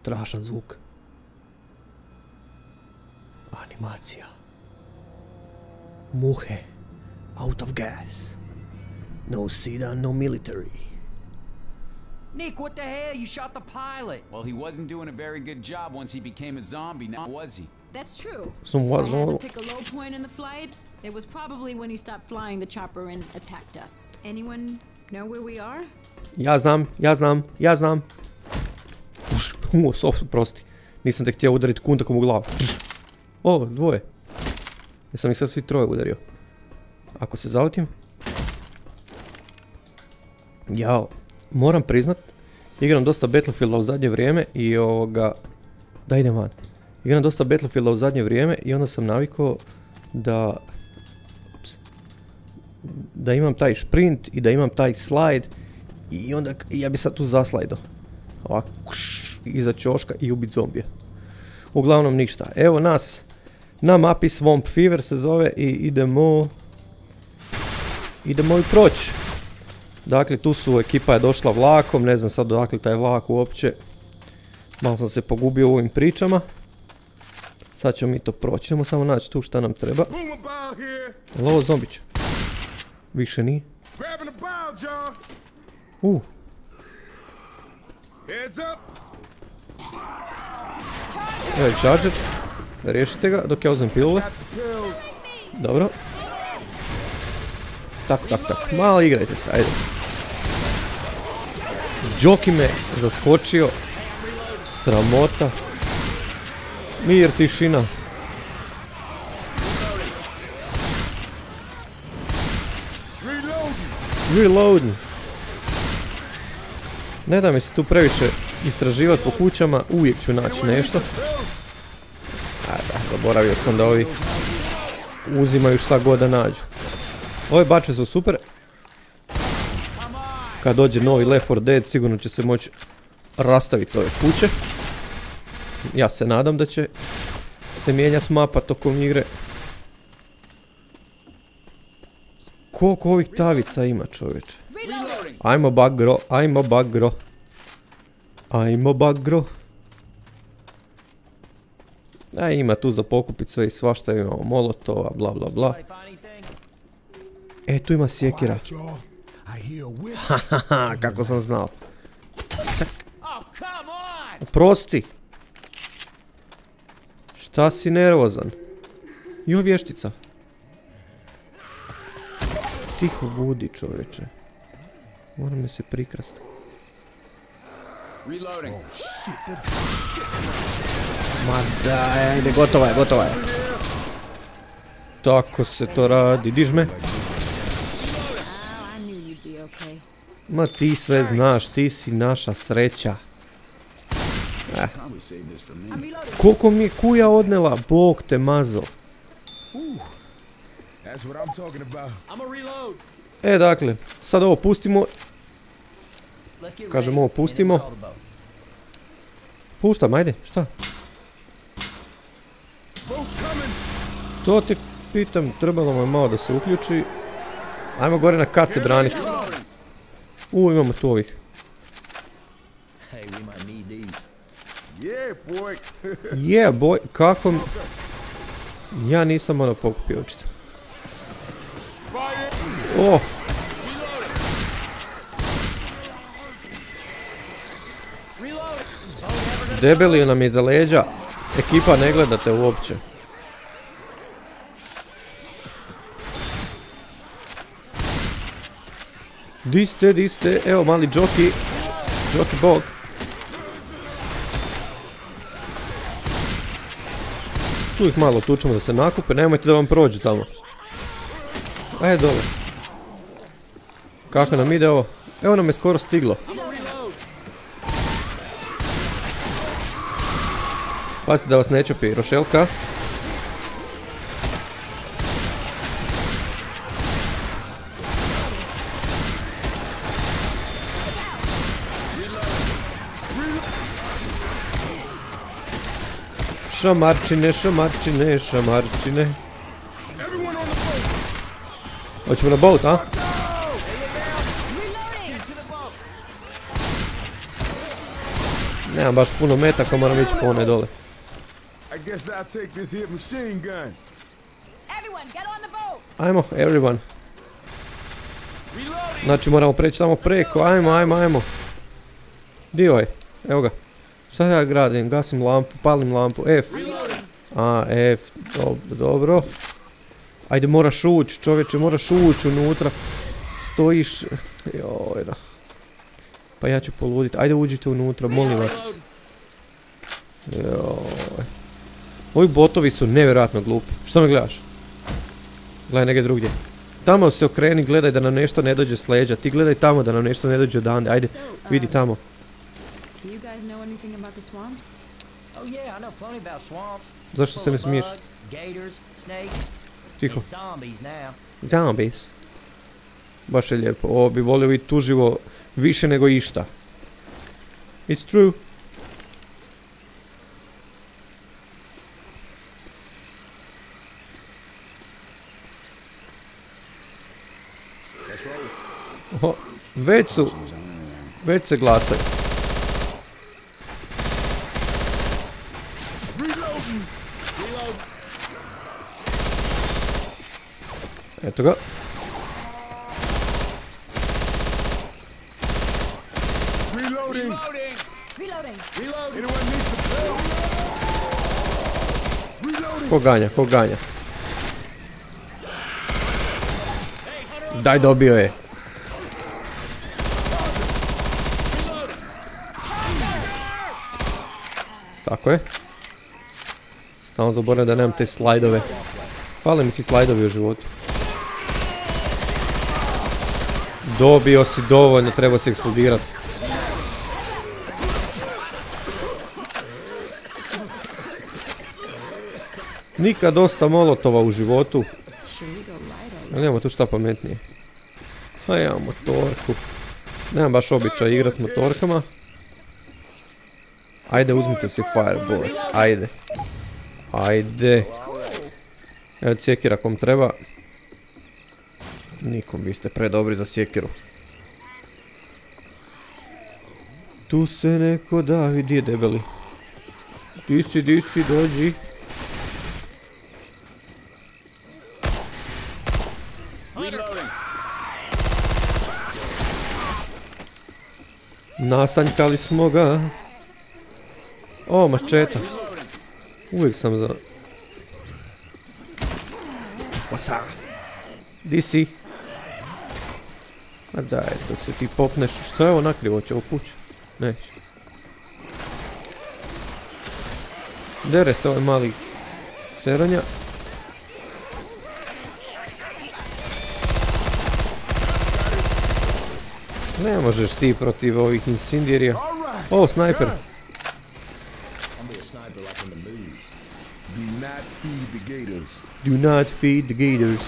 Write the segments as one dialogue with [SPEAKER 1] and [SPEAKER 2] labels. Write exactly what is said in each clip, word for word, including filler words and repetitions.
[SPEAKER 1] Strašan zvuk. Animacija. Muhe. Out of gas. No sedan, no military.
[SPEAKER 2] Nick, what the hell? You shot the pilot. Well, he wasn't doing a very good job once he became a zombie, now was he?
[SPEAKER 3] That's true.
[SPEAKER 1] Some was
[SPEAKER 3] I had to pick a low point in the flight. It was probably when he stopped flying the chopper and attacked us. Anyone know where we are?
[SPEAKER 1] Ja znam, ja znam, ja znam. Uš, o, sof, prosti. Nisam te htio udariti kuntakom u glavu. O, dvoje. Jesam ih sad svi troje udario. Ako se zaletim. Jao, moram priznat, igram dosta Battlefielda u zadnje vrijeme i ovoga... Da idem van. Igram dosta Battlefielda u zadnje vrijeme i onda sam navikao da... Ups, da imam taj sprint i da imam taj slide i onda ja bi sad tu zaslajdo. Ovako, kuš, iza ćoška i ubit zombija. Uglavnom ništa. Evo nas na mapi Swamp Fever se zove i idemo... Idemo i proći. Dakle, tu su, ekipa je došla vlakom, ne znam sad odakle taj vlak uopće. Malo sam se pogubio u ovim pričama. Sad ćemo mi to proći, idemo samo naći tu šta nam treba. Jel' ovo zombić? Više nije. Uh. Evo je charger. Riješite ga dok ja uzem pilule. Dobro. Tako, tako, tako. Malo igrajte se, ajde. Joki me zaskočio. Sramota. Mir, tišina. Reloading. Ne da mi se tu previše istraživati po kućama, uvijek ću naći nešto. A da, zaboravio sam da ovi uzimaju šta god da nađu. Ove bačve su super. Kad dođe novi Left four Dead sigurno će se moći rastaviti ove kuće. Ja se nadam da će se mijenjati mapa tokom igre. Koliko ovih tavica ima, čovječe? Ajmo bagro, ajmo bagro. Ajmo bagro. A ima tu za pokupit sve i svašta, imamo molotova, bla bla bla. E, tu ima sjekira. Hahaha, kako sam znao. Sak. Oprosti. Šta si nervozan? Jo, vještica. Tiho budi, čovječe. Moram mi se prikrasti. Ma daj, ajde, gotova je, gotova je. Tako se to radi, diž me. Ma ti sve znaš, ti si naša sreća. Eh. Koliko mi je kuja odnela, Bog te mazo. E, dakle, sad ovo pustimo. Kažem, ovo pustimo. Puštam, ajde, šta? To ti pitam, trebalo mu je malo da se uključi. Ajmo gore na kat se braniti. U, imamo tu ovih. Yeah, boy, kako... Ja nisam ono pokupio očito. Oh! Debeli nam je iza leđa. Ekipa, ne gledate uopće. Di ste, di ste, evo mali jockey. Jockey bog. Tu ih malo tučemo da se nakupe, nemojte da vam prođu tamo. Ajde dole. Kako nam ide ovo? Evo nam je skoro stiglo. Pazite da vas ne čupi Rošelka. Šamarčine, šamarčine, šamarčine. Hoćemo na boat, a? Nemam baš puno metaka, moram ići po one dole.
[SPEAKER 4] I guess I'll take this here machine gun.
[SPEAKER 3] Everyone, get on the boat!
[SPEAKER 1] Ajmo, everyone. Znači moramo preći tamo preko, ajmo, ajmo, ajmo. Dio je, evo ga. Šta ja gradim, gasim lampu, palim lampu, F. A, F, dobro, dobro. Ajde, moraš ući, čovječe, moraš ući unutra. Stojiš, joj da. Pa ja ću poluditi, ajde uđite unutra, molim vas. Joj. Ovi botovi su nevjerojatno glupi. Što me gledaš? Gledaj negdje drugdje. Tamo se okreni, gledaj da nam nešto ne dođe s leđa. Ti gledaj tamo da nam nešto ne dođe odande. Ajde, vidi tamo.
[SPEAKER 3] Do you guys know anything about the swamps?
[SPEAKER 5] Oh yeah, I know plenty about swamps.
[SPEAKER 1] Zašto se ne smiješ?
[SPEAKER 5] Bugs, gators, snakes,
[SPEAKER 1] Tiho.
[SPEAKER 5] and zombies now.
[SPEAKER 1] Zombies. Baš je lijepo. Ovo bi volio vidjeti uživo više nego išta. It's true. Oho, već su, već se glasaju. Eto ga.
[SPEAKER 4] Reloading.
[SPEAKER 3] Reloading!
[SPEAKER 4] Anyone needs some help? Reloading.
[SPEAKER 1] Ko ganja, ko ganja. Daj, dobio je. Tako je. Stalno zaboravim da nemam te slajdove. Fale mi ti slajdovi u životu. Dobio si dovoljno, treba se eksplodirati. Nikad dosta molotova u životu. Ali nemamo tu šta pametnije. A ja motorku. Nemam baš običaj igrat motorkama. Ajde, uzmite si firebullets, ajde. Ajde. Evo sjekira kom treba. Nikom, vi ste predobri za sjekiru. Tu se neko davi, di je debeli? Di si, di si, dođi. Nasanjkali smo ga. O, mačeta. Uvijek sam za... Osa. Di si? A daj, dok se ti popneš. Što je ovo nakrivo? Će ovo pući? Neće. Dere se ovaj mali seranja. Ne možeš ti protiv ovih incendirija. O, snajper.
[SPEAKER 4] Do not feed the gators.
[SPEAKER 1] Do not feed the gators.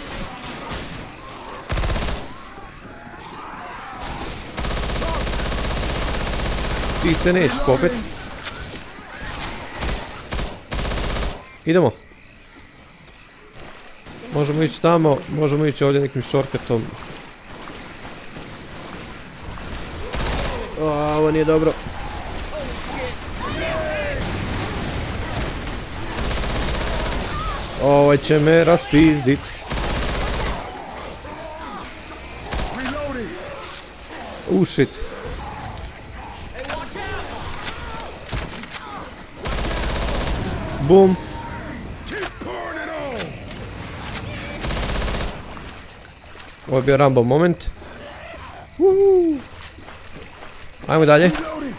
[SPEAKER 1] Ti se nećeš popet. Idemo. Možemo ići tamo, možemo ići ovdje nekim shortcutom. A, ovo nije dobro. Ovaj će me raspizdit. U shit. Bum. Ovo je bio Rambo moment. Uhu. Ajmo dalje.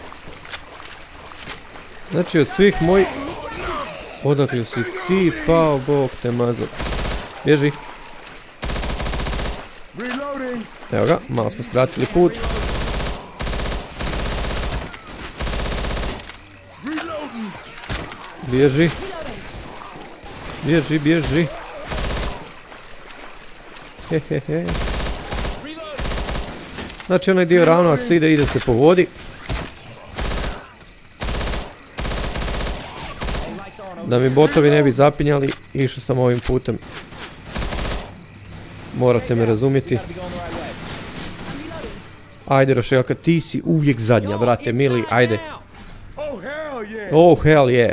[SPEAKER 1] Znači od svih mojih... Odakle si ti pao, bog te mazo. Bježi. Evo ga, malo smo skratili put. Bježi. Bježi, bježi. Hehehe. Znači onaj dio ravno ako se ide, ide se po vodi. Da mi botovi ne bi zapinjali, išao sam ovim putem. Morate me razumjeti. Ajde Rošelka, ti si uvijek zadnja, brate mili, ajde.
[SPEAKER 4] Hell yeah.
[SPEAKER 1] Oh, hell yeah.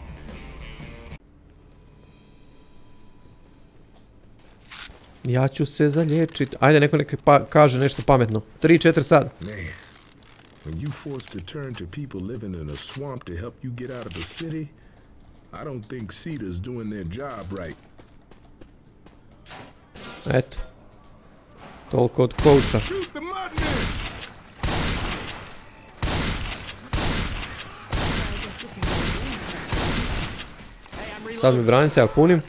[SPEAKER 1] Ja ću se zaliječit. Ajde, neko neka pa kaže nešto pametno. tri, četiri sad.
[SPEAKER 4] Man, when you forced to turn to people living in a swamp to help you get out of the city, I don't think CETA's doing their job right.
[SPEAKER 1] Eto. Toliko od coacha.
[SPEAKER 4] Shoot the mudman!
[SPEAKER 1] Sad mi branite, ja punim.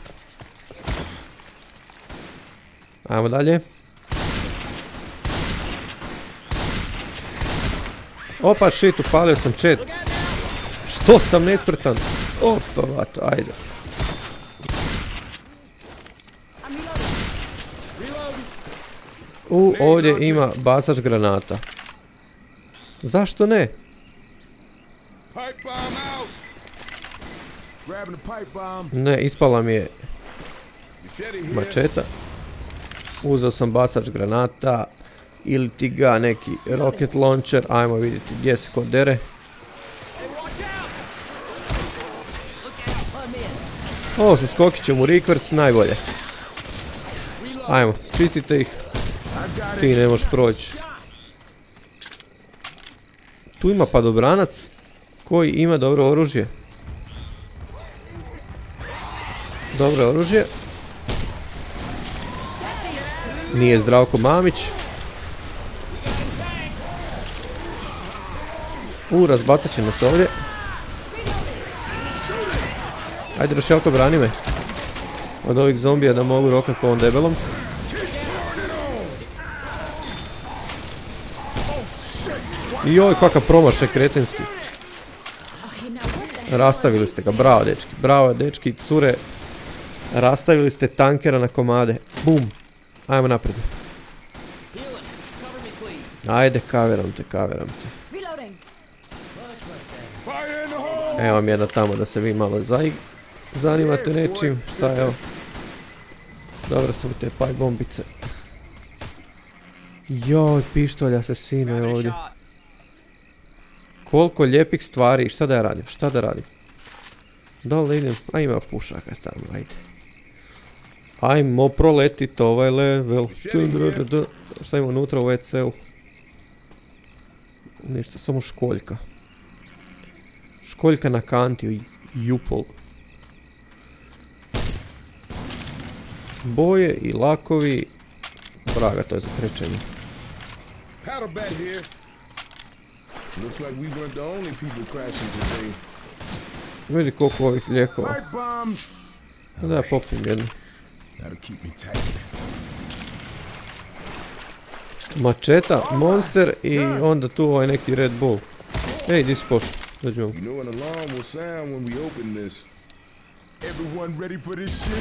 [SPEAKER 1] Ajmo dalje. Opa, shit, upalio sam chat. Što sam nespretan? Opa, vato, ajde. U, ovdje ima bacač granata. Zašto ne?
[SPEAKER 4] Pipe bomb out! Grabbing the pipe bomb.
[SPEAKER 1] Ne, ispala mi je
[SPEAKER 4] Machete here.
[SPEAKER 1] mačeta. Uzeo sam bacač granata. Ili ti ga neki rocket launcher. Ajmo vidjeti gdje se ko dere. Ovo sa skokićem u rikvrc najbolje. Ajmo, čistite ih. Ti ne možeš proći. Tu ima padobranac koji ima dobro oružje. Dobro oružje. Nije Zdravko Mamić. U, razbacat će nas ovdje. Ajde, Rošelko, brani me od ovih zombija da mogu rokat po ovom debelom. Joj, kakav promašaj kretenski. Rastavili ste ga, bravo dečki, bravo dečki, cure. Rastavili ste tankera na komade. Bum. Ajmo naprijed. Ajde, kaveram te, kaveram te. Evo vam jedna tamo da se vi malo zaig... zanimate nečim. Šta je ovo? Dobro su te paj bombice. Joj, pištolja se sine ovdje. Koliko lijepih stvari. Šta da ja radim? Šta da radim? Da li idem? A ima pušaka tamo, ajde. Ajmo proletit ovaj level. Šta ima unutra u E C-u? Ništa, samo školjka. Školjka na kanti, jupol. Boje i lakovi. Braga, to je za krečenje.
[SPEAKER 4] Paddlebat here. Looks like we weren't the only people crashing today.
[SPEAKER 1] Vidi koliko ovih lijekova.
[SPEAKER 4] Pipe bomb.
[SPEAKER 1] Da ja popim jednu.
[SPEAKER 4] That'll keep me tight.
[SPEAKER 1] Mačeta, monster i onda tu ovaj neki Red Bull. Ej, di si pošao? Dođi vam.
[SPEAKER 4] You know an alarm will sound when we open this. Everyone ready for this shit?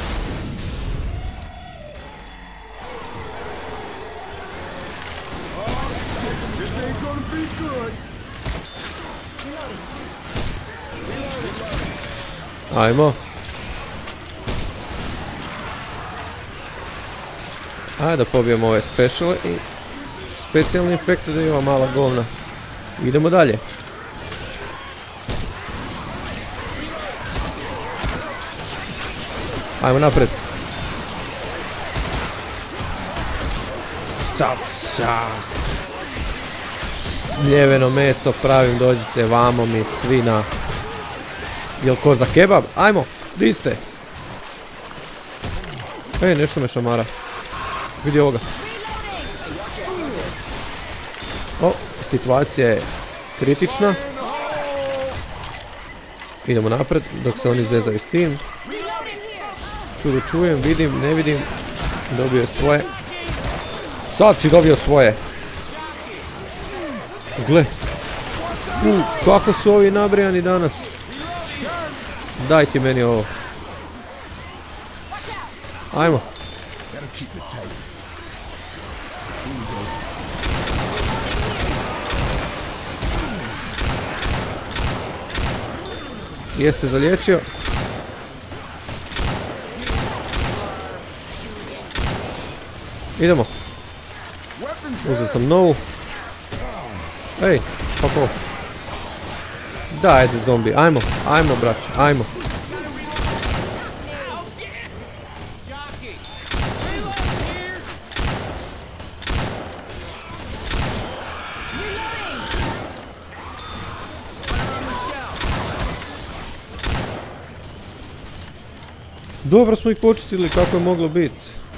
[SPEAKER 4] Oh shit, this ain't gonna be good.
[SPEAKER 1] Ajmo. Ajde da pobijemo ove speciale i specijalni efekte da ima mala govna. Idemo dalje. Ajmo napred. Sav, sav. Mljeveno meso pravim, dođite vamo mi svi na... Jel ko za kebab? Ajmo, di ste? Ej, nešto me šamara. Vidi ovoga. O, situacija je kritična. Idemo napred dok se oni zezaju s tim. Čudo čujem, vidim, ne vidim. Dobio je svoje. Sad si dobio svoje. Gle. U, kako su ovi nabrijani danas. Daj ti meni ovo. Ajmo. Jesi se zaliječio? Idemo. Uzeo sam novu. Ej, fuck off. Dajde zombi, ajmo, ajmo brać, ajmo. Dobro smo ih počistili kako je moglo biti.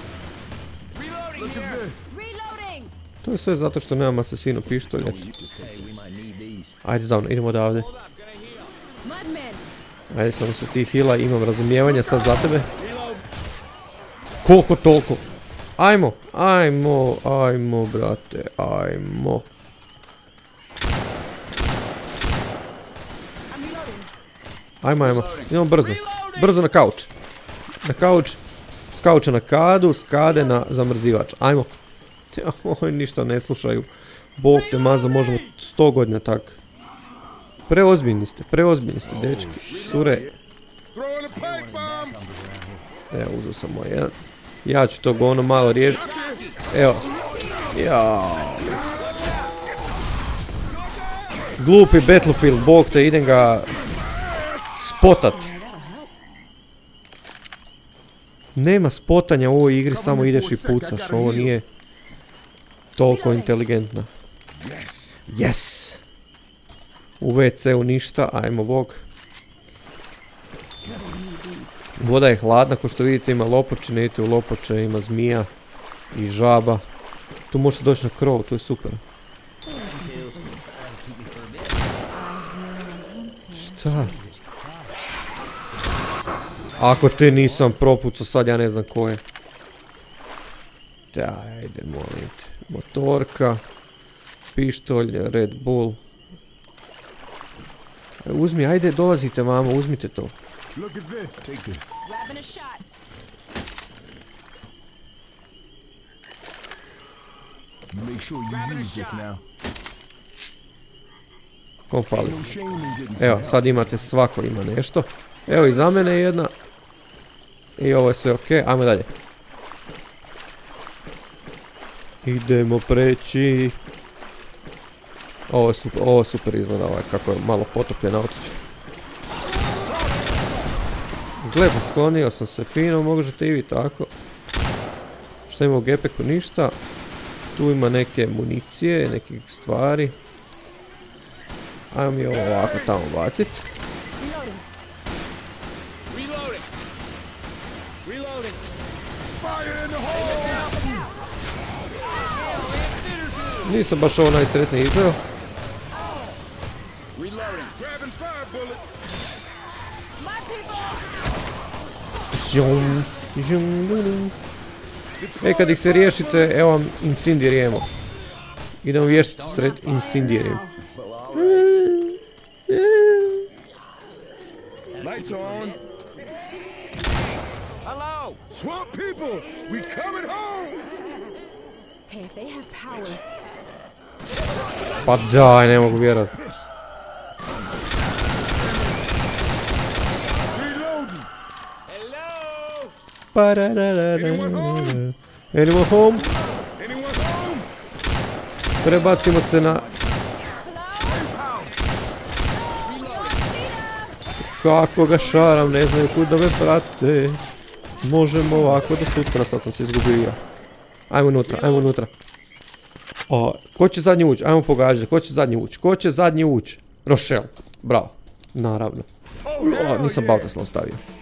[SPEAKER 3] Reloading!
[SPEAKER 1] To je sve zato što nemam asesinu pištolj.
[SPEAKER 5] Hey, we might need these.
[SPEAKER 1] Ajde za mnom, idemo odavde.
[SPEAKER 3] Mudman!
[SPEAKER 1] Ajde, samo se ti hila, imam razumijevanja sad za tebe. Koliko toliko? Ajmo, ajmo, ajmo, brate, ajmo. Ajmo, ajmo, idemo brzo. Brzo na kauč. Na kauč. S kauča na kadu, s kade na zamrzivač. Ajmo. Oj, ništa ne slušaju. Bog te mazo, možemo sto godina tak. Preozbiljni ste, preozbiljni ste, dečki. Cure. Evo, uzeo sam moj jedan. Ja ću to ono malo riješiti. Evo. Jao. Glupi Battlefield, bog te, idem ga spotat. Nema spotanja u ovoj igri, samo ideš i pucaš. Ovo nije toliko inteligentno. Yes! U ve ce-u ništa, ajmo bog. Voda je hladna, ko što vidite ima lopoče, idete u lopoče, ima zmija i žaba. Tu možete doći na krov, to je super. Šta? Ako te nisam propucao sad, ja ne znam ko je. Da, ajde, molim te. Motorka, pištolj, Red Bull. Uzmi, ajde, dolazite mama, uzmite to.
[SPEAKER 3] Grabbing a shot.
[SPEAKER 4] Make sure you use this now.
[SPEAKER 1] Kom fali?
[SPEAKER 4] No shame in getting some
[SPEAKER 1] Evo,
[SPEAKER 4] help.
[SPEAKER 1] sad imate, svako ima nešto. Evo i za mene jedna. I ovo je sve ok, ajmo dalje. Idemo preći. Ovo je super, ovo super izgleda, ovaj, kako je malo potopljen autić. Gle, sklonio sam se fino, možete i vi tako. Šta ima u gepeku? Ništa. Tu ima neke municije, nekih stvari. Ajmo mi ovo ovako tamo bacit. Nisam baš ovo najsretniji izveo. Žum, žum, žum. E, kad ih se riješite, evo vam incendirijemo. Idemo vještiti sred incendirijemo.
[SPEAKER 4] Lights on.
[SPEAKER 2] Hello!
[SPEAKER 4] Swamp people, we coming home.
[SPEAKER 3] Hey, if they have power.
[SPEAKER 1] Pa daj, ne mogu vjerovat.
[SPEAKER 4] Reloading.
[SPEAKER 1] Parararara. Anyone home?
[SPEAKER 4] Anyone home?
[SPEAKER 1] Prebacimo se na... Kako ga šaram, ne znaju kud da me prate. Možemo ovako do sutra, sad sam se izgubio ja. Ajmo unutra, ajmo unutra. O, ko će zadnji ući? Ajmo pogađati, ko će zadnji ući? Ko će zadnji ući? Rochelle, bravo, naravno. O, nisam Baltasla ostavio.